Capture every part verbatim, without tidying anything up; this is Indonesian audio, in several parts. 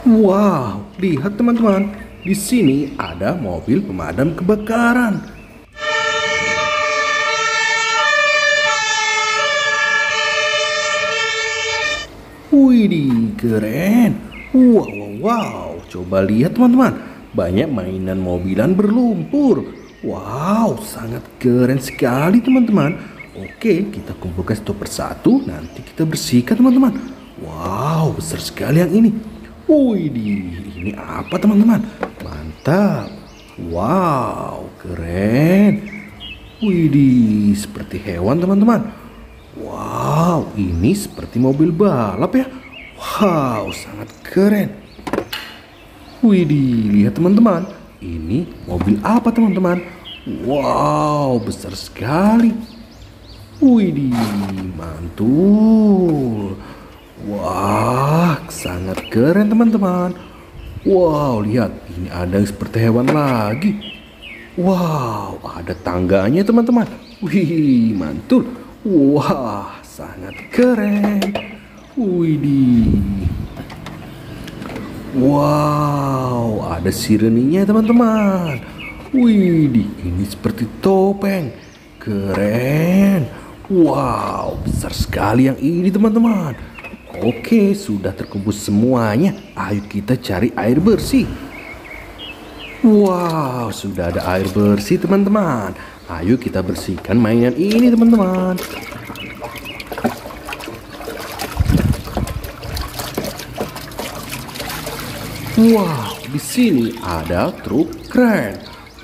Wow, lihat teman-teman, di sini ada mobil pemadam kebakaran. Widih, keren. Wow, wow, wow. Coba lihat teman-teman, banyak mainan mobilan berlumpur. Wow, sangat keren sekali teman-teman. Oke, kita kumpulkan satu persatu, nanti kita bersihkan teman-teman. Wow, besar sekali yang ini. Widih, ini apa teman-teman? Mantap. Wow, keren. Widih, seperti hewan teman-teman. Wow, ini seperti mobil balap ya. Wow, sangat keren. Widih, lihat teman-teman. Ini mobil apa teman-teman? Wow, besar sekali. Widih, mantul. Wah, sangat keren teman-teman. Wow, lihat, ini ada yang seperti hewan lagi. Wow, ada tangganya teman-teman. Wih, mantul. Wah, sangat keren. Widih. Wow, ada sireninya teman-teman. Widih, ini seperti topeng. Keren. Wow, besar sekali yang ini teman-teman. Oke, sudah terkumpul semuanya. Ayo kita cari air bersih. Wow, sudah ada air bersih teman-teman. Ayo kita bersihkan mainan ini teman-teman. Wow, di sini ada truk kren.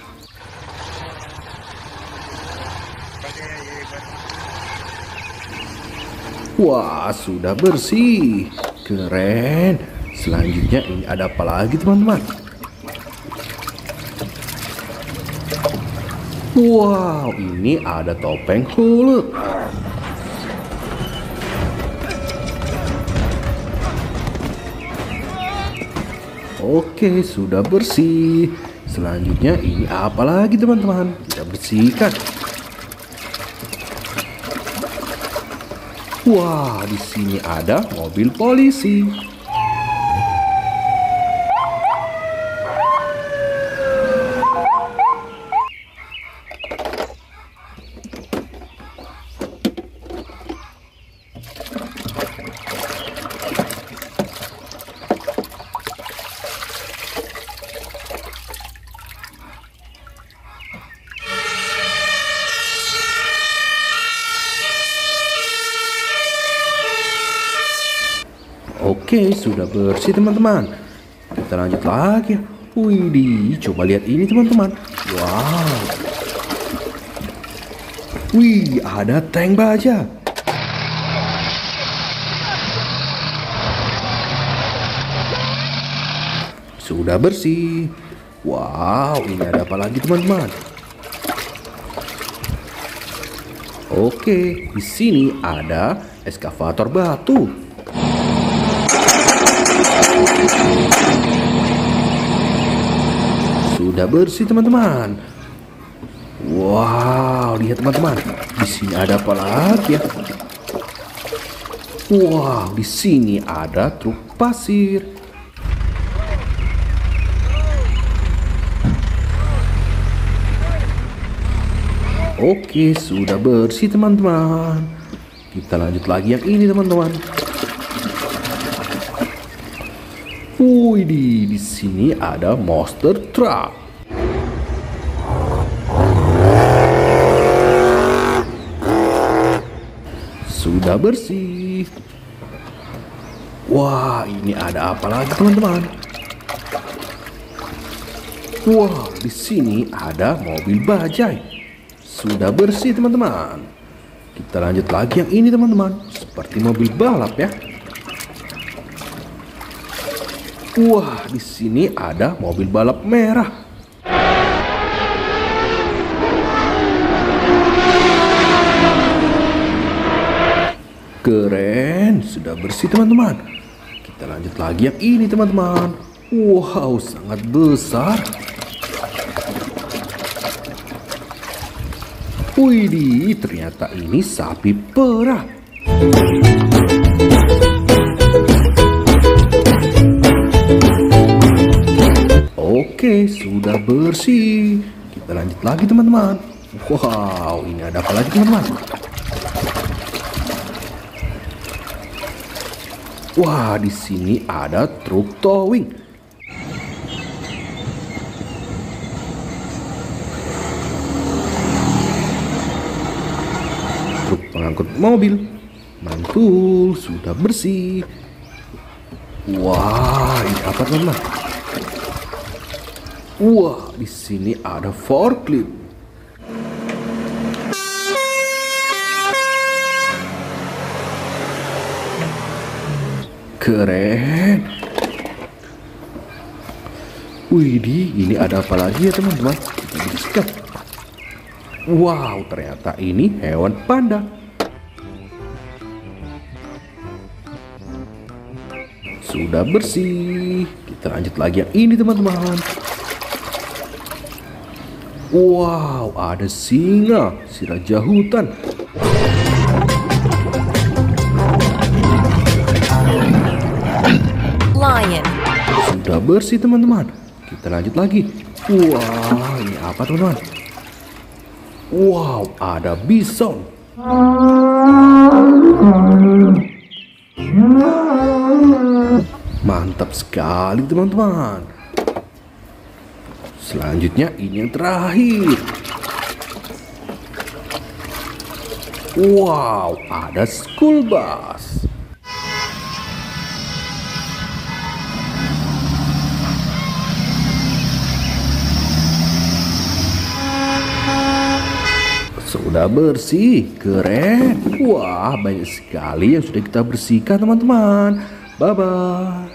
Wah, sudah bersih. Keren. Selanjutnya ini ada apa lagi teman-teman? Wow, ini ada topeng Hulk. Oke, sudah bersih. Selanjutnya ini apa lagi teman-teman? Kita bersihkan. Wah, di sini ada mobil polisi. Oke, sudah bersih teman-teman. Kita lanjut lagi. Widih, coba lihat ini teman-teman. Wow. Wih, ada tank baja. Sudah bersih. Wow, ini ada apa lagi teman-teman? Oke, di sini ada eskavator batu. Sudah bersih teman-teman. Wow, lihat teman-teman. Di sini ada apa lagi ya? Wow, di sini ada truk pasir. Oke, sudah bersih teman-teman. Kita lanjut lagi yang ini teman-teman. Wih, di sini ada monster truck. Sudah bersih. Wah, ini ada apa lagi teman-teman? Wah, di sini ada mobil bajai. Sudah bersih teman-teman. Kita lanjut lagi yang ini teman-teman. Seperti mobil balap ya. Wah, di sini ada mobil balap merah. Keren, sudah bersih teman-teman. Kita lanjut lagi yang ini teman-teman. Wow, sangat besar. Widih, ternyata ini sapi perah. Oke, sudah bersih. Kita lanjut lagi teman-teman. Wow, ini ada apa lagi teman-teman? Wah, di sini ada truk towing. Truk pengangkut mobil. Mantul, sudah bersih. Wah, ini apa teman-teman? Wah, di sini ada forklift. Keren. Widih, ini ada apa lagi ya teman-teman? Kita bersihkan. Wow, ternyata ini hewan panda. Sudah bersih. Kita lanjut lagi yang ini teman-teman. Wow, ada singa, si raja hutan. Lion. Sudah bersih teman-teman. Kita lanjut lagi. Wah, ini apa teman-teman? Wow, ada bison. Mantap sekali teman-teman. Selanjutnya ini yang terakhir. Wow, ada school bus. Sudah bersih, keren. Wah, banyak sekali yang sudah kita bersihkan teman-teman. Bye-bye.